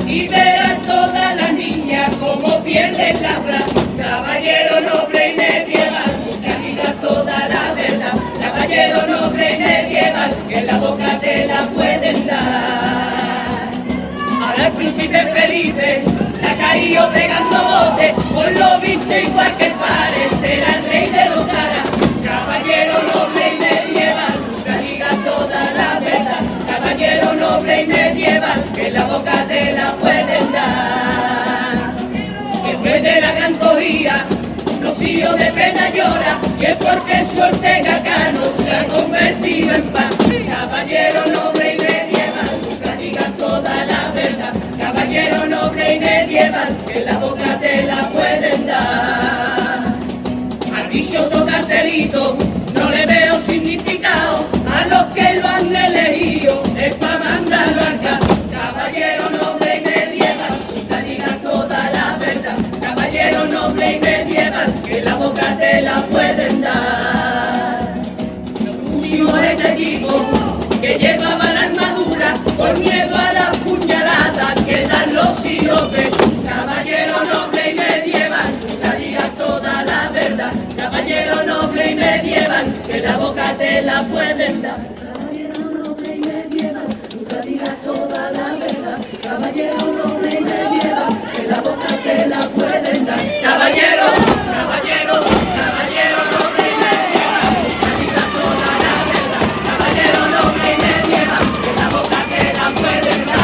y verás todas las niñas como pierden la brazos. Caballero noble y medieval, nunca digas toda la verdad. Caballero noble y medieval, que en la boca te la pueden dar. Ahora el príncipe Felipe se ha caído pegando botes, por lo visto igual que el padre, será el rey de los caras. Caballero noble y medieval, nunca digas toda la verdad. Caballero noble y medieval, que en la boca te la pueden dar. Después de la gran cogida, los hijos de pena llora, y es porque su Ortega Cano se ha convertido en pan. Caballero noble y medieval, nunca digas toda la verdad. Caballero noble y medieval, que en la boca te la pueden dar. Al dichoso cartelito no le veo significado, a los que lo han elegido es para mandarlo al campo. Caballero noble y medieval, nunca digas toda la verdad. Caballero noble y medieval, que en la boca te la pueden dar. Lo pusimos en el equipo que llevaba la armadura, por miedo a la puñalada que dan los siropes. Caballero noble y medieval, nunca digas toda la verdad. Caballero noble y medieval, que la boca te la pueden dar. Caballero noble y medieval, nunca digas toda la verdad. Caballero noble y medieval, que la boca te la pueden dar. Caballero, caballero, caballero noble y medieval, nunca digas toda la verdad. Caballero noble y medieval, que la boca te la pueden dar.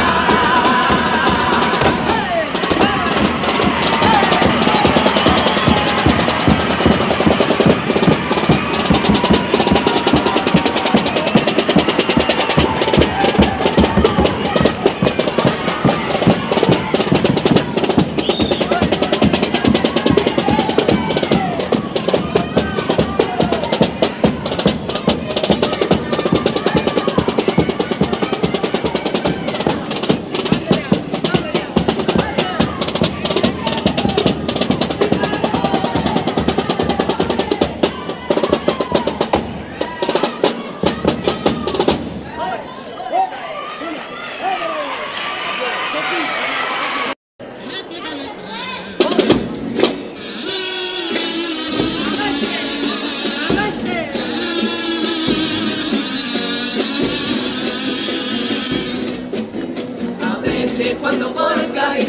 Cuando por Cádiz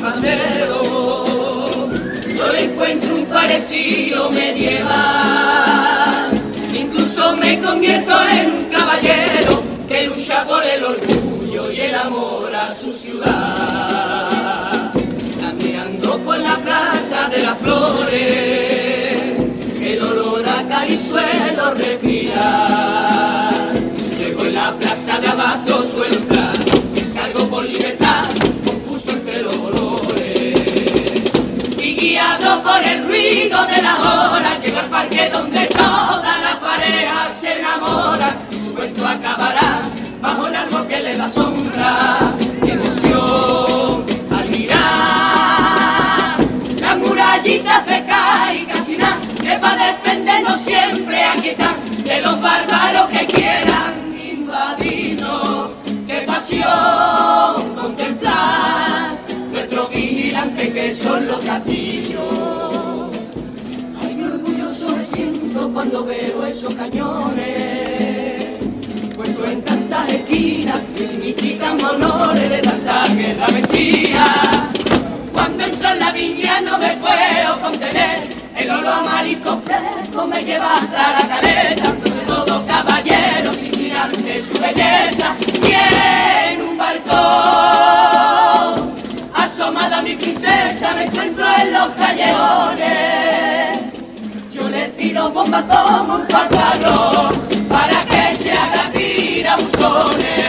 paseo yo le encuentro un parecido medieval, incluso me convierto en un caballero que lucha por el orgullo y el amor a su ciudad. Caminando por la plaza de las flores, el olor a carizuelo respirar. Luego en la plaza de abajo suelo entrar y salgo por libertad, entre los olores, y guiado por el ruido de las olas, llego al parque donde todas las parejas se enamoran, y su cuento acabará bajo el árbol que le da sombra. ¡Qué emoción al mirar las murallitas de Cádiz! Casi nada que va a defendernos siempre aquí están, de los bárbaros que quieran invadirnos. ¡Qué pasión contemplar nuestros vigilantes que son los castillos! Ay, qué orgulloso me siento cuando veo esos cañones puestos en tantas esquinas que significan honores de tanta guerra vencida. Cuando entro en la viña no me puedo contener, el olor a marisco fresco me lleva hasta la caleta, donde todo caballero se inclina ante su belleza. Y en un balcón asomada mi princesa me encuentro en los callejones. Yo le tiro bomba como un fanfarrón para que se haga tirabuzones.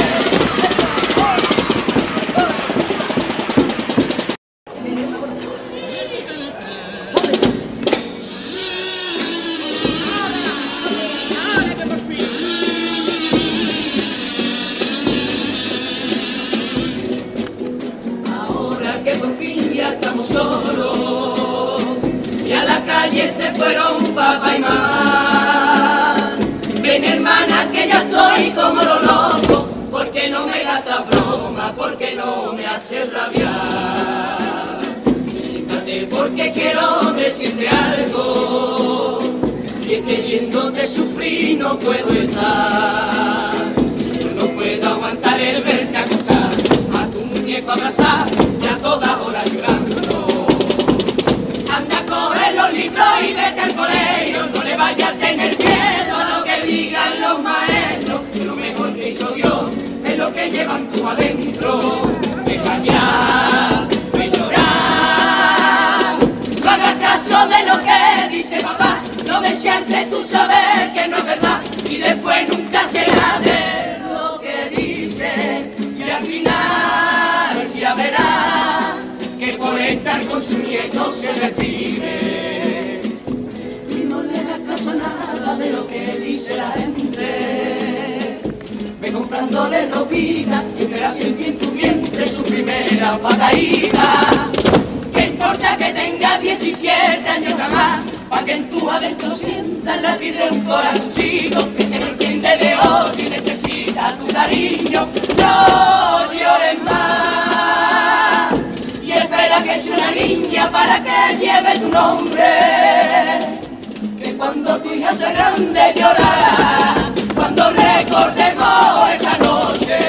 Se fueron papá y mamá. Ven hermana que ya estoy como lo loco, porque no me da hagas esta broma porque no me hace rabiar. Siéntate porque quiero decirte algo, y es que viéndote sufrir no puedo estar. Yo no puedo aguantar el verte acostar a tu muñeco abrazar y a todas horas llorando. Anda, coge los libros y vete al colegio, no le vayas a tener miedo a lo que digan los maestros, que lo mejor que hizo Dios es lo que llevan tú adentro. Deja ya de llorar, no hagas caso de lo que dice papá, no desearte tú saber que no es verdad, y después nunca será de lo que dice, y al final ya verás que por estar con su nieto se deprime. Y no le hagas caso a nada de lo que dice la gente. Ve comprándole ropita y verás sentir en tu vientre su primera patadita. ¿Qué importa que tenga 17 años nada más? Pa' que en tu adentro sientas latir de un corazoncito que se no entiende de odio y necesita tu cariño. No llores más y espera que sea una niña para que lleve tu nombre, que cuando tu hija sea grande llorará cuando recordemos esta noche.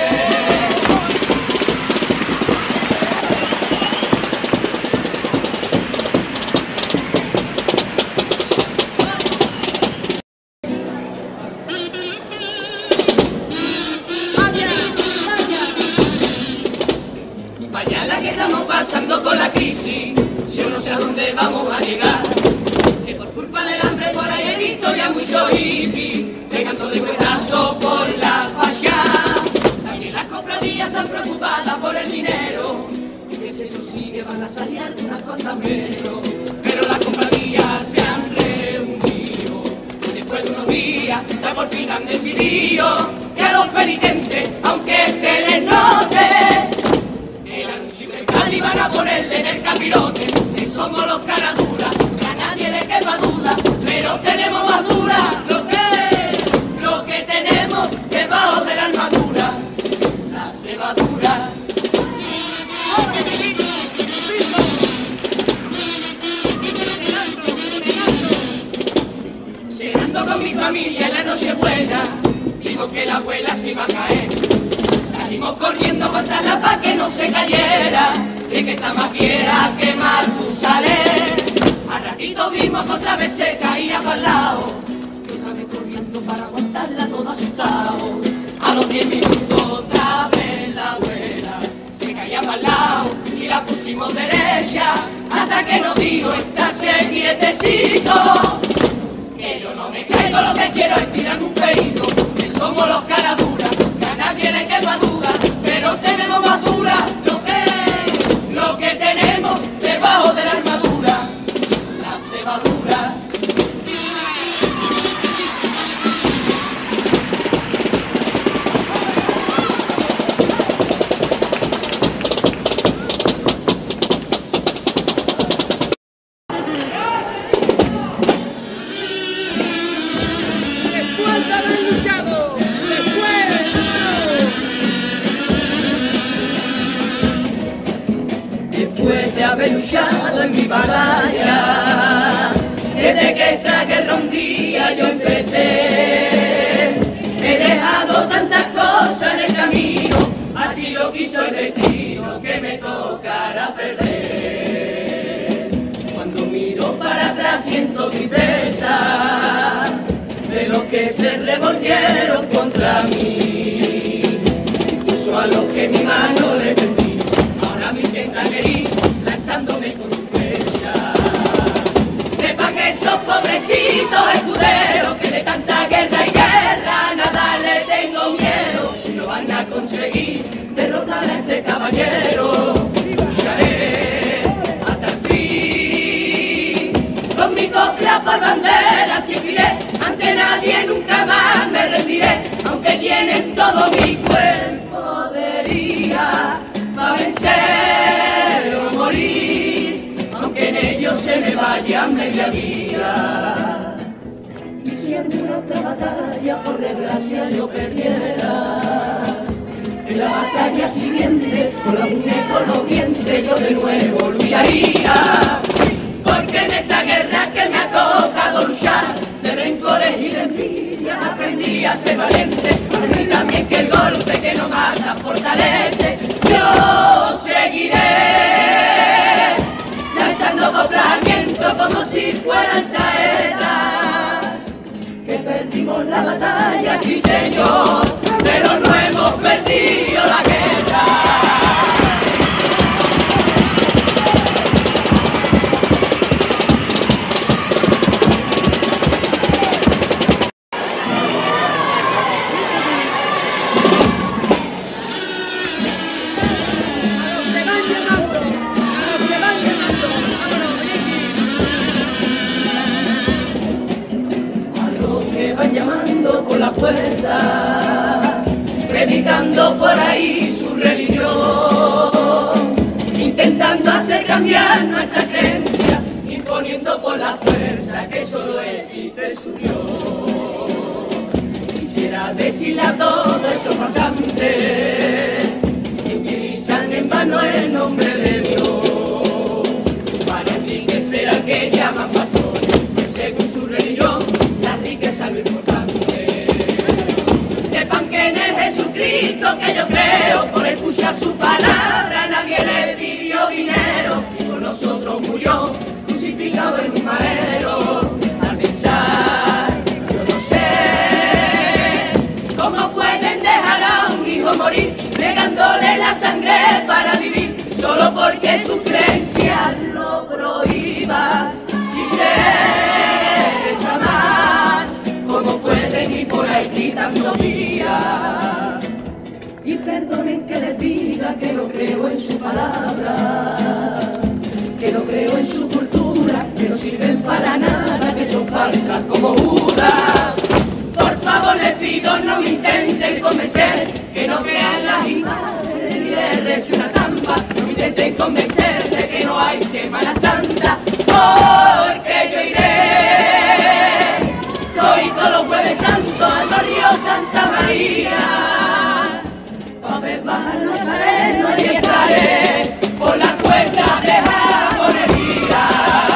Vaya la que estamos pasando con la crisis, si yo no sé a dónde vamos a llegar, que por culpa del hambre por ahí he visto ya muchos hippies pegando de cuetazo por la fachada. También las cofradías están preocupadas por el dinero, y que si esto sigue van a salir unas cuantas menos, pero las cofradías se han reunido y después de unos días ya por fin han decidido que a los penitentes, aunque se les note, y van a ponerle en el capirote que somos los caraduras, que a nadie le quepa duda, pero tenemos más dura lo que tenemos debajo de la armadura, la cebadura. Cenando con mi familia en la Nochebuena, digo que la abuela se iba a caer. Salimos corriendo contra la pa' que no se cayera, de que está más fiera que Matusalén. Al ratito vimos otra vez se caía para el lado, y otra vez corriendo para aguantarla todo asustado. A los 10 minutos otra vez la abuela se caía para el lado y la pusimos derecha, hasta que nos dijo estarse quietecito, que yo no me caigo, lo que quiero es tirarme un peito, que somos los caraduras, que a nadie le quepa duda, pero tenemos más dura lo que tenemos debajo de la armadura, la cebadura. Después de haber luchado, Después de haber luchado en mi batalla, desde que esta guerra un día yo empecé, he dejado tantas cosas en el camino, así lo quiso el destino que me tocara perder. Cuando miro para atrás siento tristeza de los que se revolvieron contra mí, incluso a los que mi mano le tendí. Ahora me intentan herir, lanzándome con un flecha. Sepa que esos pobrecitos escuderos, que de tanta guerra y guerra nada le tengo miedo, no van a conseguir derrotar a este caballero. Lucharé hasta el fin, con mi copla por bandera seguiré, ante nadie nunca más me rendiré, aunque tienen todo mi cuerpo de herida, va a vencer o morir, aunque en ellos se me vaya media vida. Y si en una otra batalla por desgracia yo perdiera, en en la batalla siguiente, con la uña y con los dientes, yo de nuevo lucharía. Porque en esta guerra que me ha tocado luchar, de rencores y de envidia aprendí a ser valiente. Aprendí también que el golpe que no mata fortalece. Yo seguiré lanzando coplas al viento como si fueran saetas. Que perdimos la batalla, sí señor, pero no hemos perdido la guerra. Llamando por la puerta, predicando por ahí su religión, intentando hacer cambiar nuestra creencia, imponiendo por la fuerza que solo existe su Dios. Quisiera decirle a todos esos pasantes que utilizan en vano el nombre de Dios, para enriquecer al que llaman pastor, que según su religión la riqueza es lo importante. Sepan que en el Jesucristo que yo creo, por escuchar su palabra nadie le pidió dinero, y por nosotros murió crucificado en un madero. Al pensar, yo no sé cómo pueden dejar a un hijo morir, negándole la sangre para vivir, solo porque su creencia lo prohíba. Si quieres amar, ¿cómo pueden ir por ahí quitando vida? Y perdonen que les diga que no creo en su palabra, que no creo en su cultura, que no sirven para nada, que son falsas como Judas. Por favor les pido no me intenten convencer, que no crean las imágenes ni les rece una trampa, no me intenten convencer de que no hay Semana Santa, porque yo iré hoy todos los jueves santos al barrio Santa María, a ver bajar Nazareno y estaré por la cuesta de jabonería.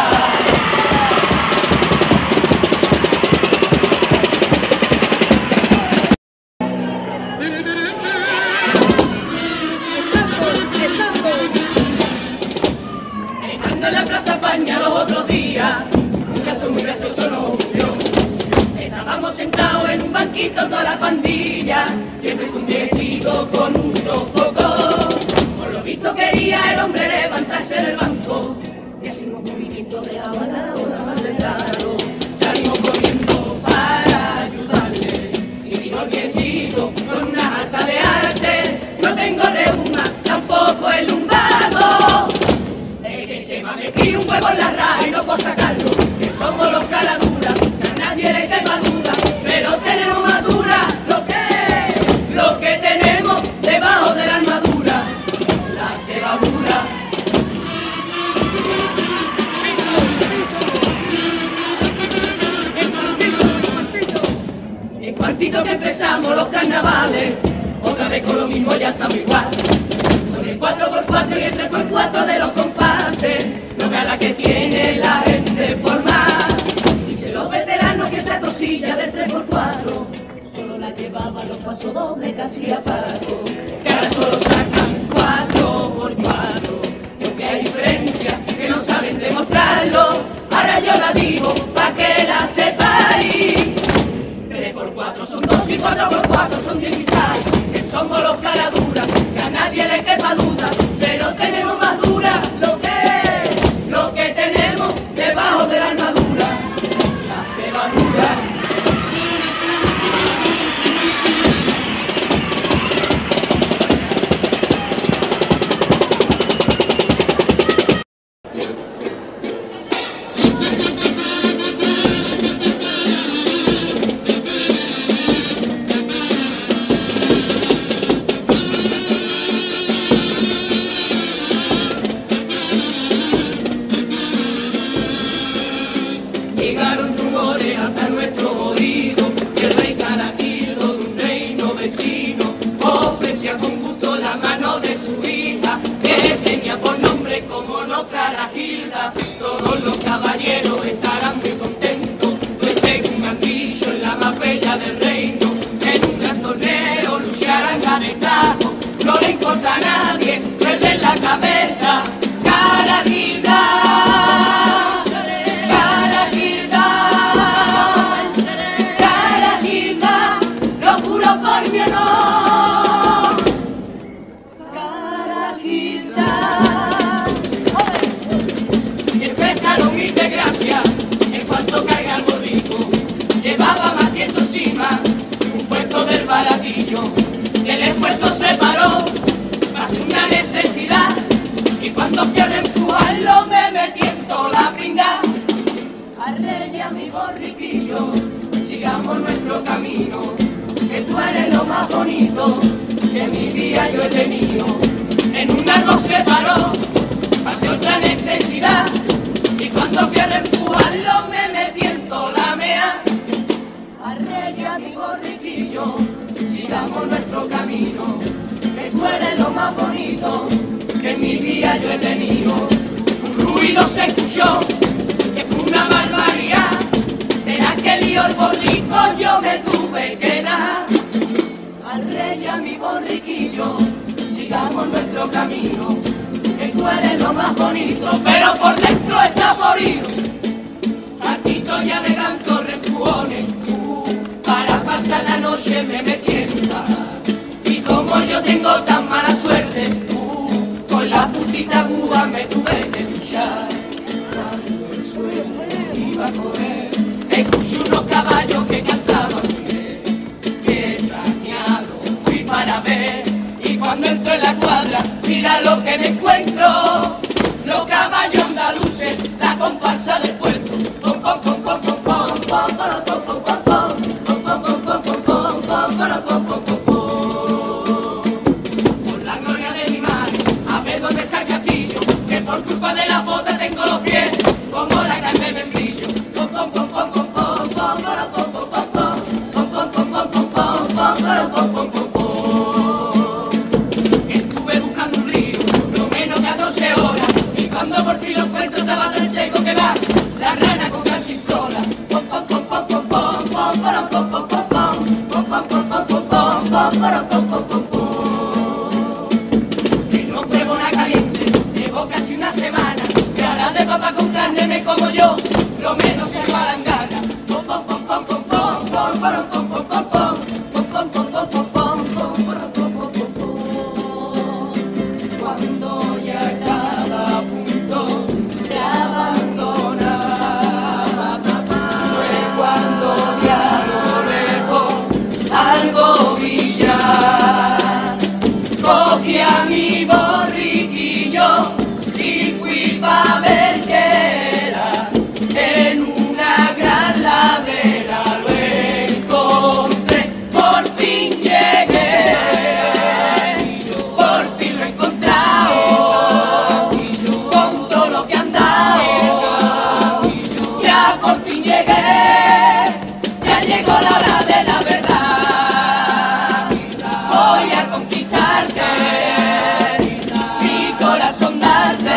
Estando en la Plaza España los otros días, un caso muy gracioso nos ocurrió. Estábamos sentados en un banquito toda la pandilla, y el viejecito con un sofoco. Por lo visto quería el hombre levantarse del banco, y así un movimiento de habana una más de raro. Salimos corriendo para ayudarle, y dijo el viejecito con una harta de arte: no tengo reuma, tampoco el lumbago. Es que se me ha metido un huevo en la raja y no puedo sacarlo, que somos los caladuras, que a nadie le quepa duda, pero tenemos madura lo que tenemos debajo de la armadura, la cebadura. En cuantito que empezamos los carnavales, otra vez con lo mismo ya estamos igual, con el 4x4 y el 3x4 de los compases, no vea la que tiene la gente por más. Dice los veteranos que esa cosilla del 3x4 solo la llevaban los pasodobles casi a pago, que ahora solo sacan 4x4, porque hay diferencia que no saben demostrarlo. Ahora yo la digo pa' que la sepáis: 3x4 son 2 y 4x4 son 16, que somos los caladuras, que a nadie le quepa duda, pero tenemos más dura lo que tenemos debajo de la armadura, la cebadura. caballeros estarán muy contentos, pues según han dicho en la más bella del reino, en un gran torneo lucharán a destajo, no le importa a nadie perder la cabeza. Carajilda, Carajilda, Carajilda, lo juro por mi honor. Carajilda. Y empezaron mis desgracias en cuanto caiga el borrico. Llevaba más tiempo encima un puesto del baratillo. El esfuerzo se paró, más una necesidad. Y cuando fui a empujarlo me metí en toda la brinda. Arreya mi borriquillo, sigamos nuestro camino, que tú eres lo más bonito que mi vida yo he tenido. En un árbol se paró, pasé otra necesidad. Y cuando fui a empujarlo me metí en toda la mea. Arreya mi borriquillo, sigamos nuestro camino, que tú eres lo más bonito que en mi vida yo he tenido. Un ruido se escuchó, que fue una barbaridad. De aquel lío el borrico yo me tuve que dar. Arreya mi borriquillo, sigamos nuestro camino, que tú eres lo más bonito, pero por dentro está podrido. Aquí ya de canto reempujones, para pasar la noche me metí en paz. Y como yo tengo tan mala suerte, con la putita Cuba me tuve que luchar. Cuando el suelo iba a correr, escuché unos caballos que cantaban bien. Que extrañado fui para ver, y cuando entro en la cuadra, mira lo que me encuentro. Los caballos andaluces, la comparsa del puerto. Pom, pom, pom, pom, pom, pom, pom, pom, pom, pom, pom, pom. Por la gloria de mi madre, a ver dónde está el castillo, que por culpa de la bota tengo los pies como la carne de membrillo. Pom, pom, pom, pom, pom, pom, pom, pom, pom, pom, pom, pom, pom, pom, pom, pom, pom, pom, pom. Estuve buscando un río, lo menos 14 horas, y cuando por fin lo encuentro estaba tan seco que va la rana con cantinflora. Pom, pom, pom, pom, pom, pom, pom, pom, pom, pom, pom. El hombre bona caliente, llevo casi una semana, que ahora de papa con carne me como yo, lo menos se palangana. Pom, pom, pom, pom, pom, pom, pom, pom, pom, pom, pom, pom, pom, pom, pom, pom, pom, pom, pom, pom. Cuando ya estaba a punto de abandonar, fue cuando vi a lo lejos algo brillar. Cogí a mi borriquillo y fui pa' ver qué era. En una gran ladera lo encontré, por fin llegué, por fin lo he encontrado, con todo lo que han dado, ya por fin llegué, ya llegó la hora de la verdad. Voy a conquistarte, mi corazón darte,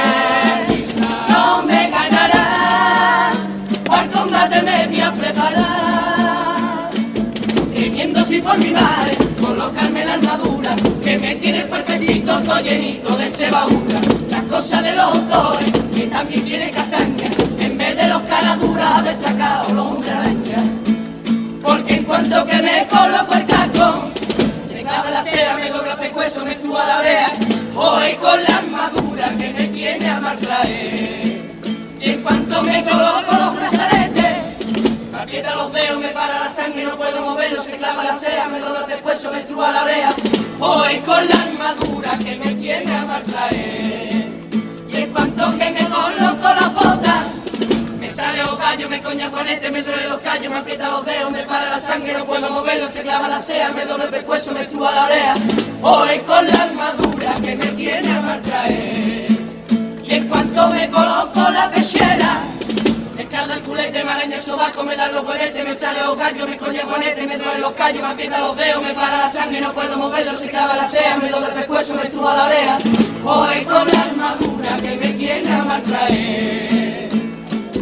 no me ganarás, al combate me voy a preparar. Temiendo estoy por mi madre, colocarme la armadura, que me tiene el cuerpecito todo llenito de cebadura. Las cosas de los autores, que también tiene castaña, en vez de los caraduras haber sacado los hombres araña. Porque en cuanto que me coloco el casco, se clava la cera, me dobla el pescuezo, me estruja la oreja. Hoy con la armadura que me tiene a maltraer. Y en cuanto me coloco los brazaletes, me aprieta los dedos, me para la sangre, no puedo moverlo, se clava la cera, me dobla el pescuezo, me estruja la oreja. Hoy con la armadura que me tiene a maltraer. Y en cuanto que me coloco las botas, me sale los gallos, me coña con este, me duele los callos, me aprieta los dedos, me para la sangre, no puedo moverlo, se clava la cera, me dobla el pescuezo, me estruja la oreja. Hoy con la armadura que me tiene a maltraer. Y en cuanto me coloco la pechera, me carga el culete, me araña el sobaco, me dan los coletes, me sale los gallos, me coña con este, me duele los callos, me aprieta los dedos, me para la sangre, no puedo moverlo, se clava la cera, me dobla el pescuezo, me estruja la oreja. Hoy con la armadura que me tiene a maltraer.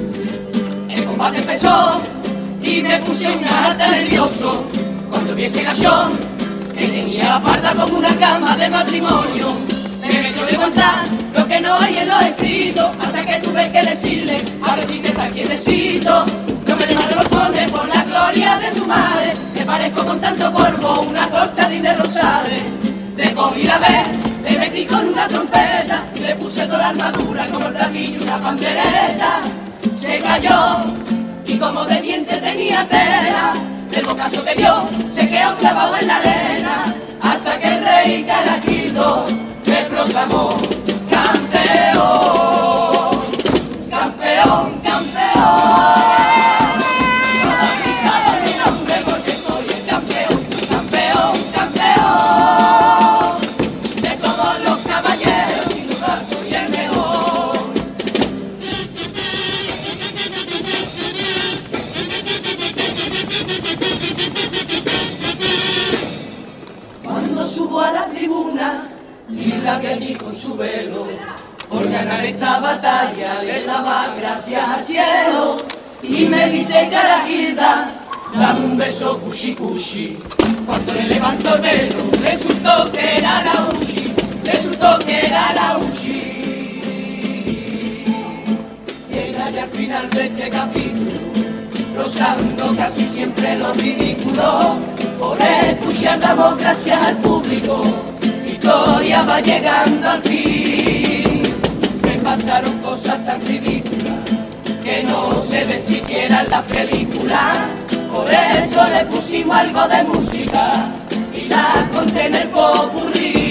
combate empezó y me puse una harta nervioso cuando vi ese gachón que tenía parda como una cama de matrimonio. Me metió de contar lo que no hay en los escritos hasta que tuve que decirle a ver si te está quietecito. No me le responde por la gloria de tu madre, te parezco con tanto polvo una torta de dinero sabe. De comida vez le metí con una trompeta y le puse toda la armadura como el platillo y una pandereta. Se cayó y como de diente tenía tela, el bocazo que dio se quedó clavado en la arena, hasta que el rey Carajito me proclamó campeón, campeón, campeón. Todos gritaban mi nombre porque soy el campeón, campeón, campeón. De todos los caballeros sin duda soy el mejor. Cuando subo a la tribuna y la que allí con su velo, por ganar esta batalla le daba gracias al cielo. Y me dice Carajilda, dame un beso cushi cushi. Cuando le levanto el velo, resultó que era la Uchi, resultó que era la Uchi. Llega ya al final de este capítulo, rozando casi siempre lo ridículo, por escuchar damos gracias al público. Victoria va llegando al fin. Me pasaron cosas tan ridículas que no se ve siquiera en las películas. Por eso le pusimos algo de música y la conté en el popurrí.